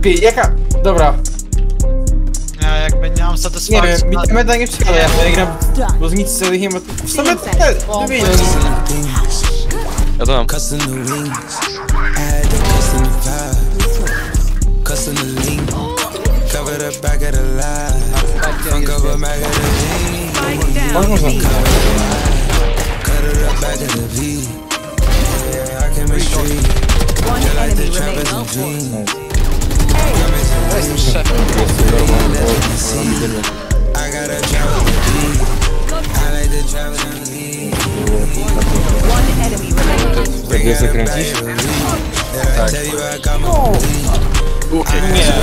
Jaka? Dobra. Ja jakby nie mam satysfakcji. Nie wiem, mi ta meta nie przyjdzie, ja gram, bo z nic sobie nie ma. W sumie to nie wiem. Ja to mam. Można. Jak je zakręcisz? Tak. Nie.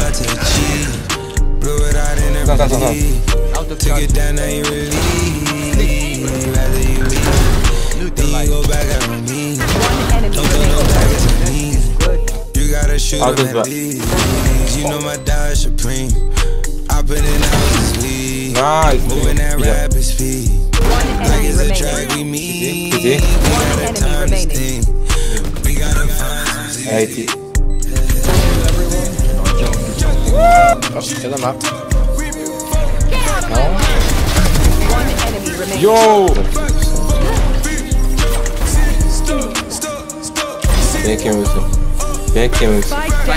I'll do that. Nice. Yo! Pięknie myślę. Pięknie myślę.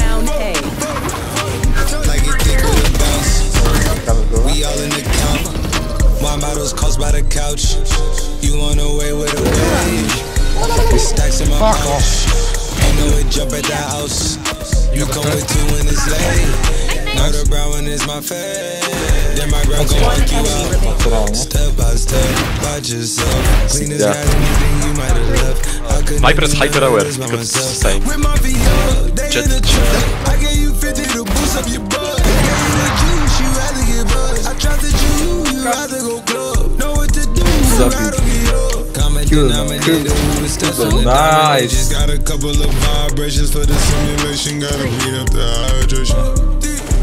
My models caused by the couch. You want away with a wave. Stacks in my pouch. Ain't no way jump at the house. You come with two when it's late. Now the brown one is my fave. Then my brown gon' walk you out. Step by step, watch yourself. Clean as got anything you might have left. Viper is hyper aware, because it's the same. Jet. I gave you 50 to boost up your butt. I gave you the juice, you rather get buzzed. I tried to juice, you rather go club. Know what to do, so I don't get up. Common denominator, who is steps on the dominator. Just got a couple of vibrations for the simulation. Gotta read up the hydration.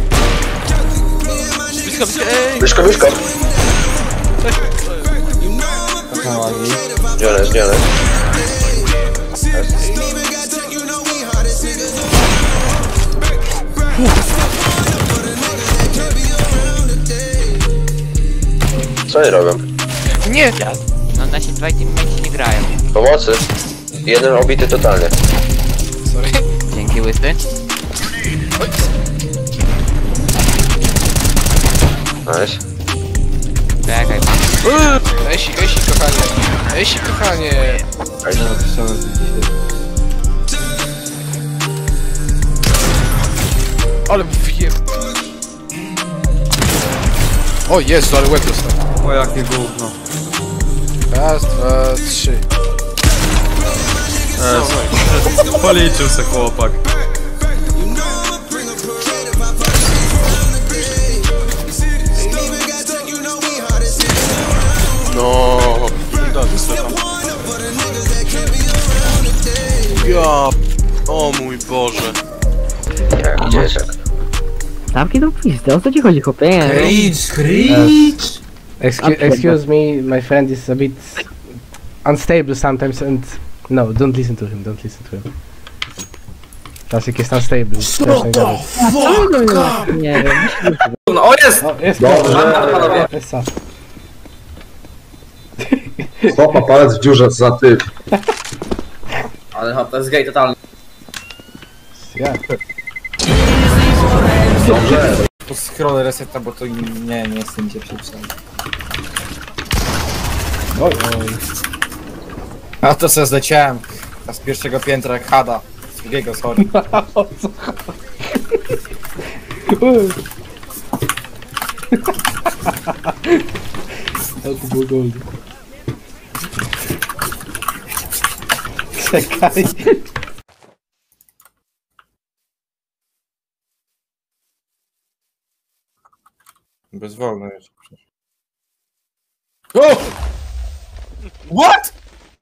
Blisko. Dzielę. Co oni robią? Nie! No nasi dwaj teammates nie grają. Pomocy? Jeden obity totalnie. Sorry. Dzięki łysy. Nice. Czekaj. Esi kochanie. Ale mu wyjem. O Jezu, ale łeb dostał. O jakie gówno. Raz, dwa, trzy. Policzył se chłopak. No. Ja. O mój Boże. Gdzie jest? Zamknij tą pizdę, o co ci chodzi, chłopie? Excuse me, my friend is a bit unstable sometimes and no, don't listen to him. Klasyk jest unstable. Nie wiem. O jest! O, jest Panowie. jest sad. Chopa palec w dziurze za ty. Ale hop, to jest gej totalny. Ja. Dobrze. Po scroll reseta, bo to nie chce mi się przeczytać. Oj. A to se zleciałem. A z pierwszego piętra jak Hada. Z drugiego, sorry. O co? Ale to było gold. Czekaj. Bezwolno jest. O! What?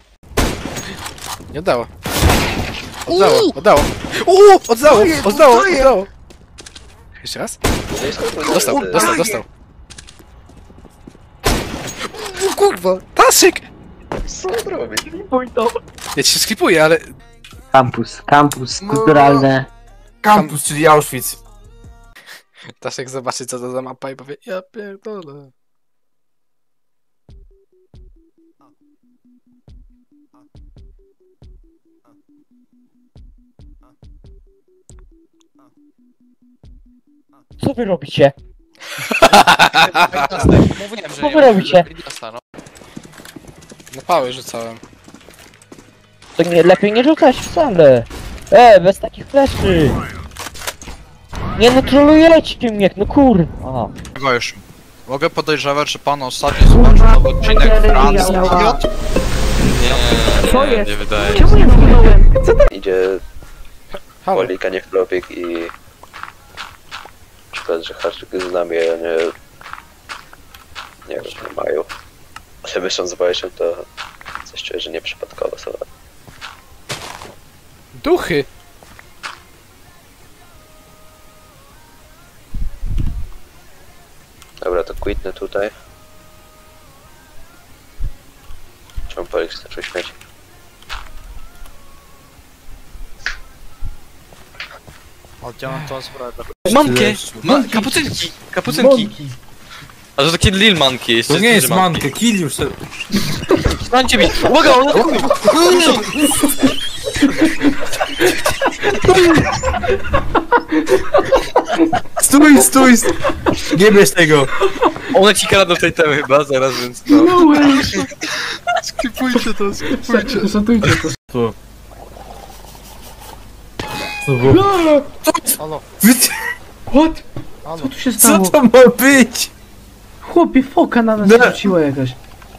Nie oddało. Oddało. Oddało. Jeszcze raz? Dostał. O kurwa, Taszyk! Co on robi? Ja ci się sklipuję, ale... Kampus, kulturalne. Kampus, czyli Auschwitz. Daszek zobaczy co to za mapa i powie, ja pierdolę. Co wy robicie? Mówiłem, że Co wy robicie? Na pały rzucałem. To nie, lepiej nie rzucać wcale. Bez takich fleszy. Nie no, trolujecie mnie, no kurwa. Chyba już. Mogę podejrzewać, że pan ostatnio zobaczył nowy odcinek Francji. Co jest? Nie wydaje się. Czemu ja zginąłem? Idzie Halo. Polika, nie Flopik i... Szkoda, że Haczyk z nami, a nie wiem, nie mają. Ale myśląc z Wojszem, to coś czuję, że nieprzypadkowo są. Duchy! Dobra, to quitnę tutaj. Czemu Polik się zaczął śmiać? Oddziałam tą sprawę. Mankę! Kapucynki! Kapucynki! A to takie Lil Manki jeszcze. To nie jest mankę, kill już sobie. Stańcie mi! Uwaga, on Stój! Nie bierz tego! Ona ci kradną tej temy chyba, zaraz, więc no. Skipujcie to, skipujcie. Zatujcie to. Halo, What? halo. Co tu się Co stało? to ma być? Chłopie, foka na nas Nie. wróciła jakaś.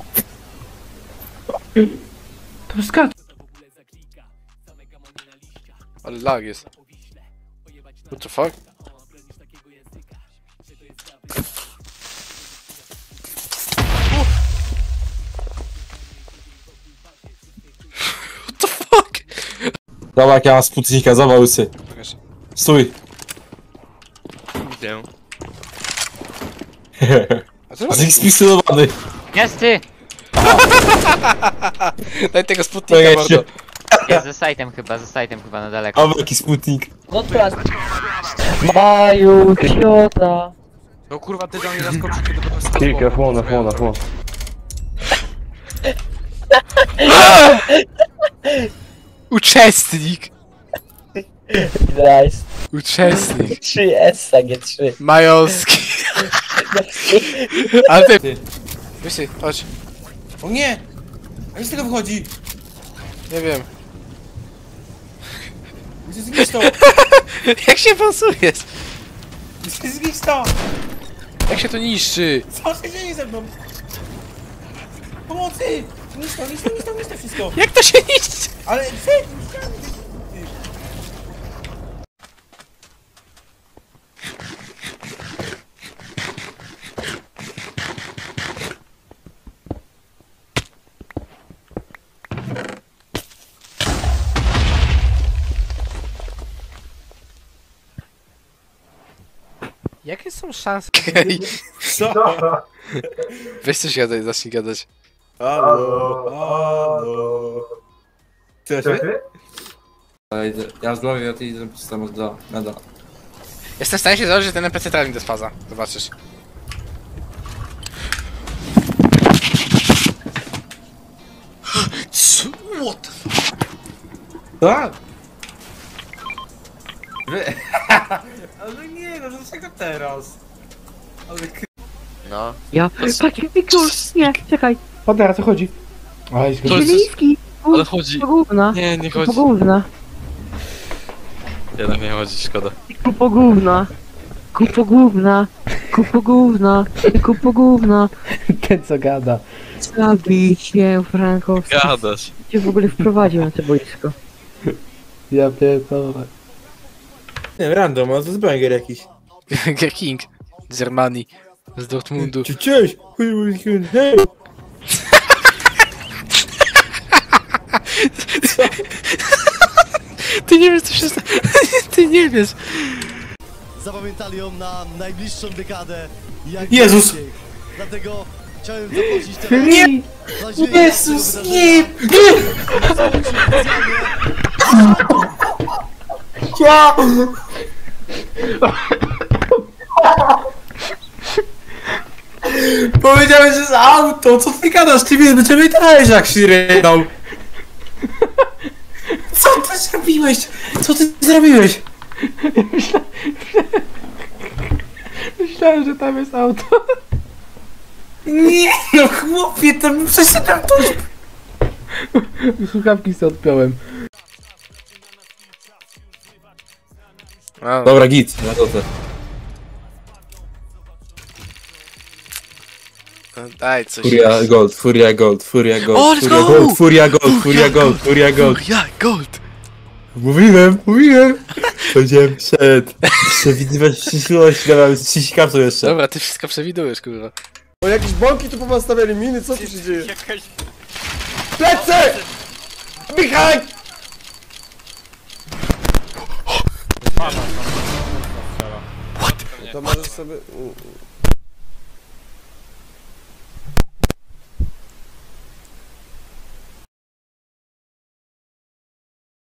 To skacz. Ale lag jest. What the fuck? Dobra, jak ja mam sputnika, zobacz łysy. Pokaż. Stój. Widzę. A co Zik spisylowany. Jest ty! Daj tego sputnika, Czekaj mordo. Jest ze sajtem chyba na daleko. O, jaki sputnik. No teraz. Maju, ciota. No kurwa, ty do mnie zaskoczył, kiedy to jest Kick, F1. Uczestnik! Nice. Uczestnik. 3S, a nie 3. Majowski. Ale ty... Wysi, chodź. O nie! A jak z tego wychodzi? Nie wiem. Zgnisz to! Jak się pasujesz? Zgnisz to! Jak się to niszczy? Co się dzieje ze mną? Pomocy! Niszcz to wszystko! Jak to się niszczy? Ale Jakie są szanse? co? Weź coś gadaj, zacznij gadać. Halo. Chcesz? Ja zdrowie, a ty idę tam do meda. Jestem w stanie się założyć, że ten NPC trafi do faza. Zobaczysz. Co? What? Tak? Ale nie, no dlaczego teraz? Ale No. Ja... Patrz, Wiktor! Nie, czekaj! Podera, co chodzi? Oj, To jest... Liski! Ale chodzi. Pogówna! Nie chodzi. Pogówna! Jednak nie chodzi, szkoda. Kupogówna! Kupogówna! Kupogówna! Kupogówna! ten co gada. Zabij się, Frankowski! Gadasz. Cię w ogóle wprowadził na to boisko. Ja pierdolę. nie, random, ale to jest banger jakiś. King. Z Germanii. Z Dortmundu. Cześć! Hej! Ty nie wiesz co się stało. Ty nie wiesz. Zapamiętali ją na najbliższą dekadę. Jak Jezus! najbardziej. Dlatego chciałem zaprosić teraz... Nie! na dźwięk Jezus, tego nie! wydarzenia. Ja! Powiedziałem, że jest auto, co ty gadasz? Ty mnie do ciebie dałeś jak Shireeną. Co ty zrobiłeś? Co ty zrobiłeś? Myślałem, że tam jest auto. Nie no chłopie, to przeszedłem tu. Słuchawki sobie odpiąłem. A, Dobra, git, na to te. no, daj coś. Furia Gold, Furia Gold, Furia Gold, O, let's Furia go! Gold, Furia Gold, Furia Gold, Furia Gold. Ja, gold! Mówiłem. Powiedziałem przed. Przewidywać przyszłość, dawałem 30 kapsuł jeszcze. Dobra, ty wszystko przewidujesz, kurwa. O, jakieś bąki tu postawiali miny, co tu się dzieje? Plecy! Michał! To możesz sobie...